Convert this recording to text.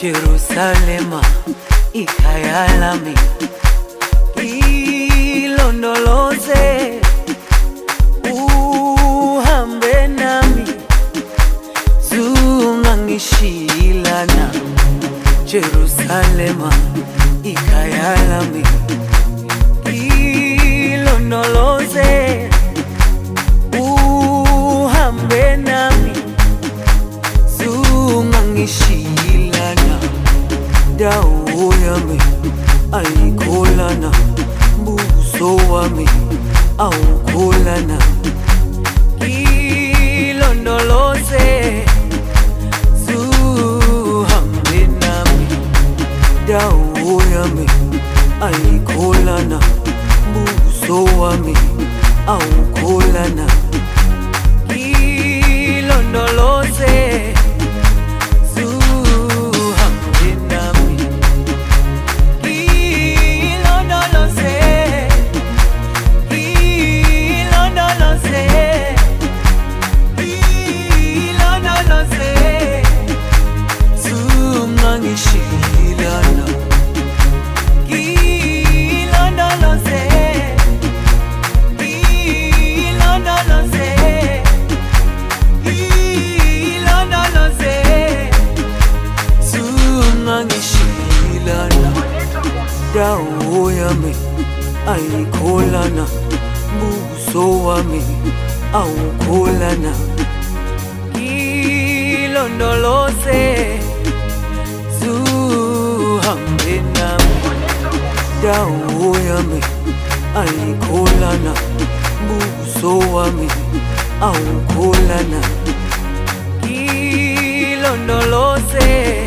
Jerusalema ikhaya lami, ilondoloze uhambe nami, zungangishilana. Jerusalema ikhaya lami, ilondoloze uhambe nami, zungangishilana. Dawo yami ayikholana, buso wami awukholana. Ilondoloze zuhambe nami. Dawo yami ayikholana, buso wami awukholana. Ilondoloze ngishilana, ilondoloze, ilondoloze, ilondoloze, zungangishilana. Dawo yami ayikholana, buso wami awukholana. Ilondoloze zuhambe nami. Dawo yami ayikholana, buso wami awukholana. Ilondoloze